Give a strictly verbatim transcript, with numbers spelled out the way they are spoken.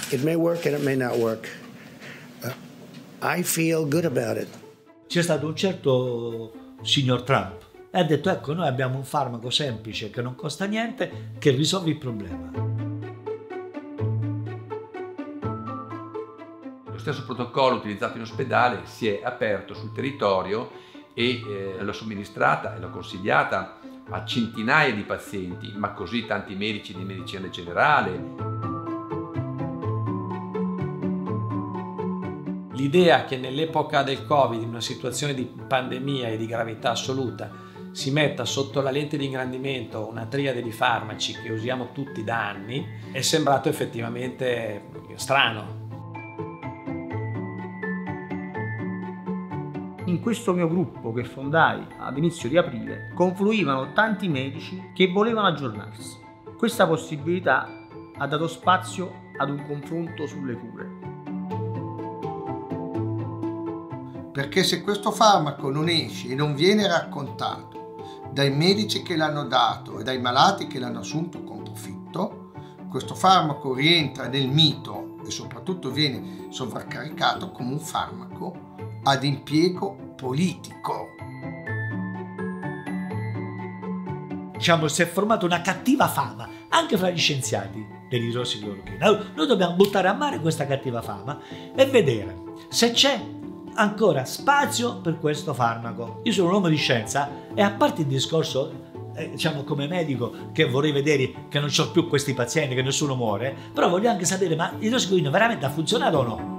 It may work and it may not work. Uh, I feel good about it. C'è stato un certo signor Trump e ha detto: ecco, noi abbiamo un farmaco semplice che non costa niente, che risolve il problema. Lo stesso protocollo utilizzato in ospedale si è aperto sul territorio e eh, l'ho somministrata e l'ho consigliata a centinaia di pazienti, ma così tanti medici di medicina generale. L'idea che nell'epoca del Covid, in una situazione di pandemia e di gravità assoluta, si metta sotto la lente di ingrandimento una triade di farmaci che usiamo tutti da anni è sembrato effettivamente strano. In questo mio gruppo che fondai ad inizio di aprile confluivano tanti medici che volevano aggiornarsi. Questa possibilità ha dato spazio ad un confronto sulle cure. Perché se questo farmaco non esce e non viene raccontato dai medici che l'hanno dato e dai malati che l'hanno assunto con profitto, questo farmaco rientra nel mito e soprattutto viene sovraccaricato come un farmaco ad impiego politico. Diciamo, si è formata una cattiva fama anche fra gli scienziati dell'idrossiclorochina. Noi dobbiamo buttare a mare questa cattiva fama e vedere se c'è ancora spazio per questo farmaco. Io sono un uomo di scienza e, a parte il discorso, eh, diciamo, come medico, che vorrei vedere che non c'ho più questi pazienti, che nessuno muore, però voglio anche sapere, ma l'idrossiclorochina veramente ha funzionato o no?